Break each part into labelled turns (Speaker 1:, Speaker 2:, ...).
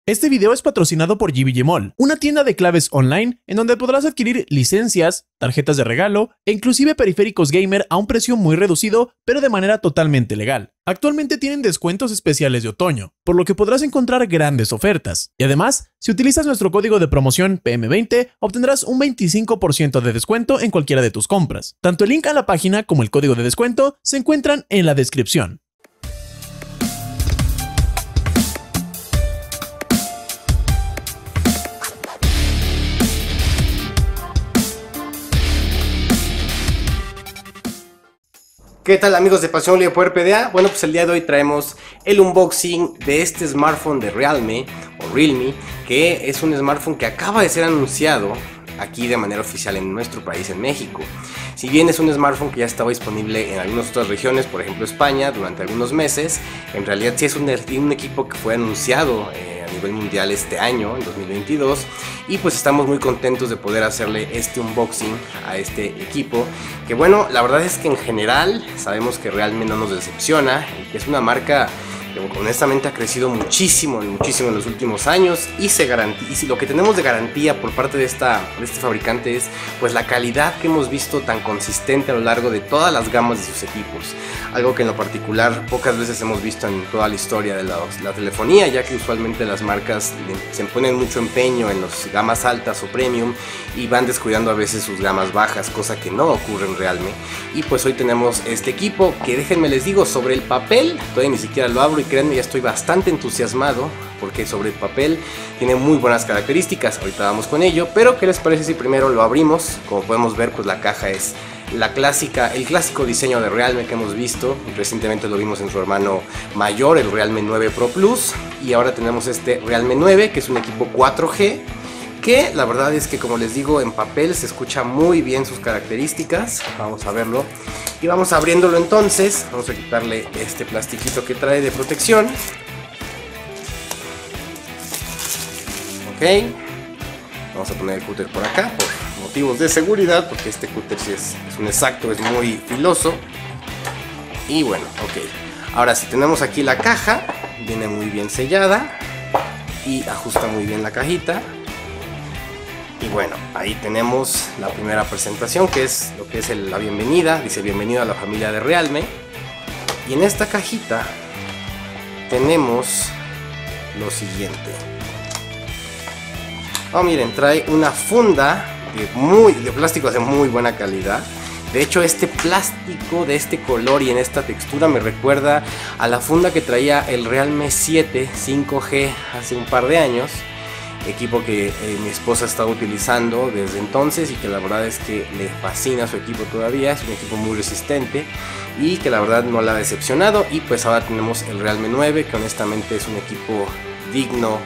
Speaker 1: Este video es patrocinado por GBG Mall, una tienda de claves online en donde podrás adquirir licencias, tarjetas de regalo e inclusive periféricos gamer a un precio muy reducido, pero de manera totalmente legal. Actualmente tienen descuentos especiales de otoño, por lo que podrás encontrar grandes ofertas. Y además, si utilizas nuestro código de promoción PM20, obtendrás un 25% de descuento en cualquiera de tus compras. Tanto el link a la página como el código de descuento se encuentran en la descripción.
Speaker 2: ¿Qué tal, amigos de Pasión Libre Poder PDA? Bueno, pues el día de hoy traemos el unboxing de este smartphone de Realme, que es un smartphone que acaba de ser anunciado aquí de manera oficial en nuestro país, en México. Si bien es un smartphone que ya estaba disponible en algunas otras regiones, por ejemplo España, durante algunos meses, en realidad sí es un equipo que fue anunciado a nivel mundial este año, en 2022, y pues estamos muy contentos de poder hacerle este unboxing a este equipo, que bueno, la verdad es que en general sabemos que Realme no nos decepciona, y que es una marca que honestamente ha crecido muchísimo en los últimos años, y lo que tenemos de garantía por parte de este fabricante es pues la calidad que hemos visto tan consistente a lo largo de todas las gamas de sus equipos, algo que en lo particular pocas veces hemos visto en toda la historia de la telefonía, ya que usualmente las marcas se ponen mucho empeño en las gamas altas o premium y van descuidando a veces sus gamas bajas, cosa que no ocurre en Realme. Y pues hoy tenemos este equipo que, déjenme les digo, sobre el papel todavía ni siquiera lo abro, y créanme, ya estoy bastante entusiasmado porque sobre el papel tiene muy buenas características. Ahorita vamos con ello, pero ¿qué les parece si primero lo abrimos? Como podemos ver, pues la caja es el clásico diseño de Realme que hemos visto. Recientemente lo vimos en su hermano mayor, el Realme 9 Pro Plus, y ahora tenemos este Realme 9, que es un equipo 4G, que la verdad es que, como les digo, en papel se escucha muy bien sus características. Vamos a verlo y vamos abriéndolo entonces. Vamos a quitarle este plastiquito que trae de protección. Ok, vamos a poner el cúter por acá por motivos de seguridad, porque este cúter sí es un exacto, es muy filoso. Y bueno, ok, ahora sí tenemos aquí la caja, viene muy bien sellada y ajusta muy bien la cajita. Y bueno, ahí tenemos la primera presentación, que es lo que es la bienvenida. Dice: bienvenido a la familia de Realme. Y en esta cajita tenemos lo siguiente. Oh, miren, trae una funda de plástico de muy buena calidad. De hecho, este plástico de este color y en esta textura me recuerda a la funda que traía el Realme 7 5G hace un par de años. Equipo que mi esposa estaba utilizando desde entonces, y que la verdad es que le fascina su equipo todavía. Es un equipo muy resistente y que la verdad no la ha decepcionado. Y pues ahora tenemos el Realme 9, que honestamente es un equipo digno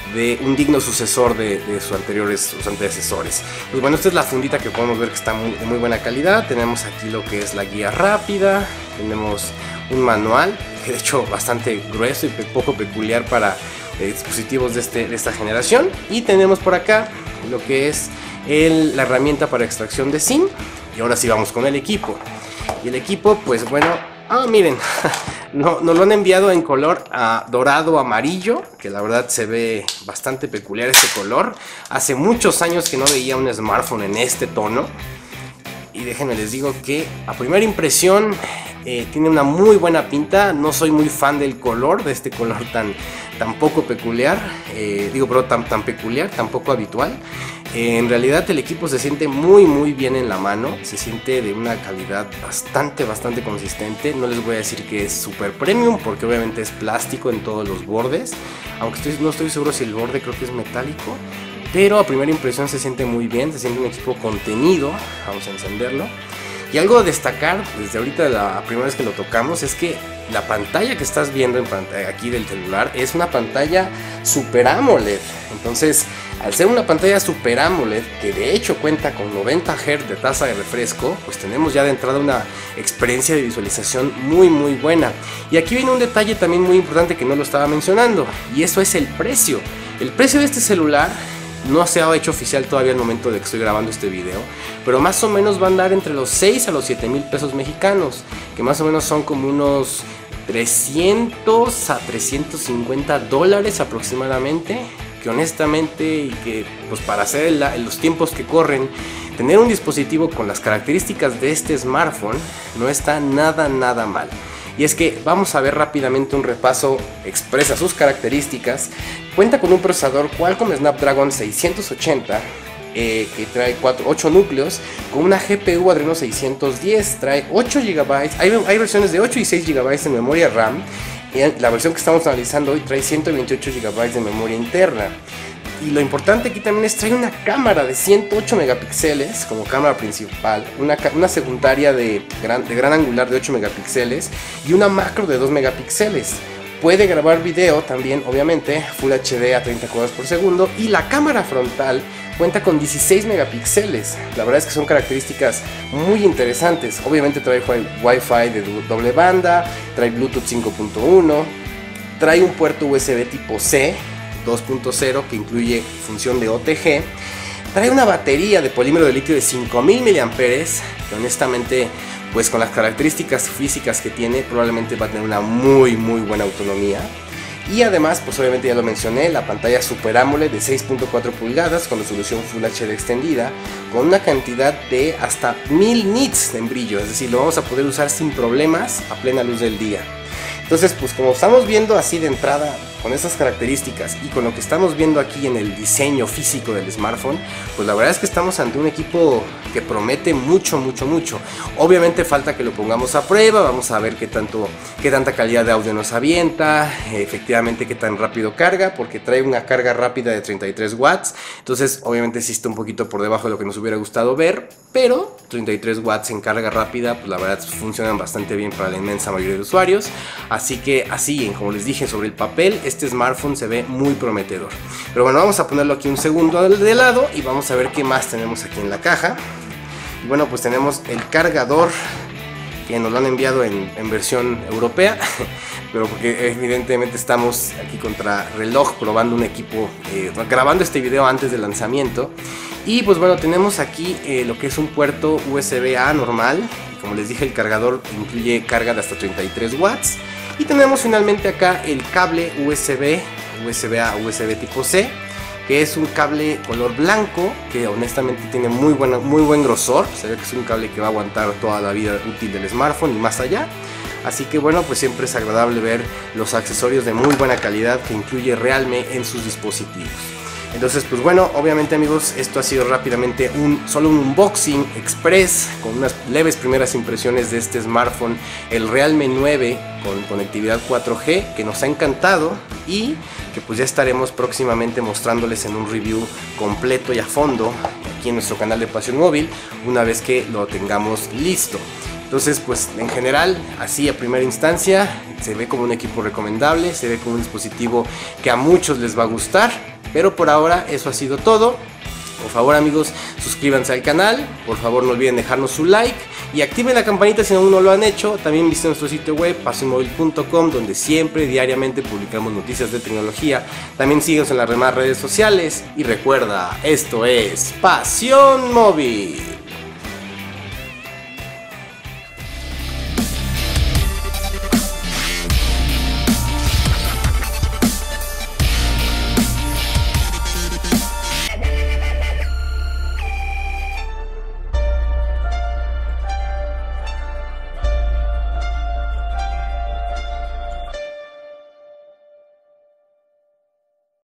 Speaker 2: sucesor de sus antecesores. Pues bueno, esta es la fundita que podemos ver que está de muy buena calidad. Tenemos aquí lo que es la guía rápida, tenemos un manual, que de hecho bastante grueso y poco peculiar para dispositivos de esta generación. Y tenemos por acá lo que es la herramienta para extracción de SIM. Y ahora sí vamos con el equipo. Y el equipo, pues bueno, miren, nos lo han enviado en color dorado amarillo, que la verdad se ve bastante peculiar este color. Hace muchos años que no veía un smartphone en este tono. Y déjenme les digo que a primera impresión tiene una muy buena pinta. No soy muy fan del color, de este color tan poco peculiar, tan peculiar, tan poco habitual. En realidad el equipo se siente muy bien en la mano, se siente de una calidad bastante consistente. No les voy a decir que es super premium, porque obviamente es plástico en todos los bordes, aunque no estoy seguro si el borde, creo que es metálico. Pero a primera impresión se siente muy bien, se siente un equipo contenido. Vamos a encenderlo. Y algo a destacar desde ahorita, la primera vez que lo tocamos, es que la pantalla que estás viendo aquí del celular es una pantalla Super AMOLED. Entonces, al ser una pantalla Super AMOLED, que de hecho cuenta con 90 Hz de tasa de refresco, pues tenemos ya de entrada una experiencia de visualización muy buena. Y aquí viene un detalle también muy importante que no lo estaba mencionando, y eso es el precio. El precio de este celular no se ha hecho oficial todavía al momento de que estoy grabando este video, pero más o menos va a andar entre los 6 a los 7 mil pesos mexicanos, que más o menos son como unos $300 a $350 aproximadamente, que honestamente y que pues para hacer los tiempos que corren, tener un dispositivo con las características de este smartphone no está nada mal. Y es que vamos a ver rápidamente un repaso expresa sus características. Cuenta con un procesador Qualcomm Snapdragon 680 que trae 8 núcleos, con una GPU Adreno 610, trae 8 GB, hay versiones de 8 y 6 GB en memoria RAM, y la versión que estamos analizando hoy trae 128 GB de memoria interna. Y lo importante aquí también es trae una cámara de 108 megapíxeles como cámara principal, una secundaria de gran angular de 8 megapíxeles y una macro de 2 megapíxeles. Puede grabar video también, obviamente, Full HD a 30 cuadros por segundo, y la cámara frontal cuenta con 16 megapíxeles. La verdad es que son características muy interesantes. Obviamente trae Wi-Fi de doble banda, trae Bluetooth 5.1, trae un puerto USB tipo C 2.0 que incluye función de OTG, trae una batería de polímero de litio de 5000 mAh, que honestamente, pues con las características físicas que tiene, probablemente va a tener una muy buena autonomía. Y además, pues obviamente ya lo mencioné, la pantalla Super AMOLED de 6.4 pulgadas con resolución Full HD extendida, con una cantidad de hasta 1000 nits en brillo, es decir, lo vamos a poder usar sin problemas a plena luz del día. Entonces, pues como estamos viendo así de entrada, con esas características y con lo que estamos viendo aquí en el diseño físico del smartphone, pues la verdad es que estamos ante un equipo que promete mucho. Obviamente falta que lo pongamos a prueba, vamos a ver qué tanta calidad de audio nos avienta, efectivamente qué tan rápido carga, porque trae una carga rápida de 33 watts, entonces obviamente sí está un poquito por debajo de lo que nos hubiera gustado ver, pero 33 watts en carga rápida, pues la verdad funcionan bastante bien para la inmensa mayoría de usuarios, así que así, como les dije, sobre el papel, este smartphone se ve muy prometedor. Pero bueno, vamos a ponerlo aquí un segundo de lado y vamos a ver qué más tenemos aquí en la caja. Y bueno, pues tenemos el cargador, que nos lo han enviado en versión europea, pero porque evidentemente estamos aquí contra reloj probando un equipo, grabando este video antes del lanzamiento. Y pues bueno, tenemos aquí lo que es un puerto USB-A normal. Como les dije, el cargador incluye carga de hasta 33 watts. Y tenemos finalmente acá el cable USB-A, USB tipo C, que es un cable color blanco, que honestamente tiene muy buen grosor. Se ve que es un cable que va a aguantar toda la vida útil del smartphone y más allá. Así que bueno, pues siempre es agradable ver los accesorios de muy buena calidad que incluye Realme en sus dispositivos. Entonces, pues bueno, obviamente amigos, esto ha sido rápidamente solo un unboxing express con unas leves primeras impresiones de este smartphone, el Realme 9 con conectividad 4G, que nos ha encantado y que pues ya estaremos próximamente mostrándoles en un review completo y a fondo aquí en nuestro canal de Pasión Móvil una vez que lo tengamos listo. Entonces, pues en general, así a primera instancia, se ve como un equipo recomendable, se ve como un dispositivo que a muchos les va a gustar, pero por ahora eso ha sido todo. Por favor amigos, suscríbanse al canal, por favor no olviden dejarnos su like y activen la campanita si aún no lo han hecho. También visiten nuestro sitio web pasionmóvil.com, donde siempre diariamente publicamos noticias de tecnología. También síguenos en las demás redes sociales y recuerda, esto es Pasión Móvil.